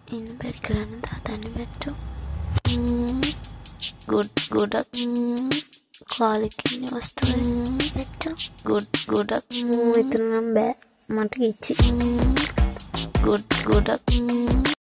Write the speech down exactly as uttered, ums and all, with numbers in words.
ඉන්න බැරි කරන්න දාතන්නේ මැට්ටෝ. ගොඩ් ගොඩක් කාලෙක ඉන්න වස්තුවේ මැට්ටෝ. ගොඩ් ගොඩක් එතන නම් බෑ මට කිච්චි. ගොඩ් ගොඩක්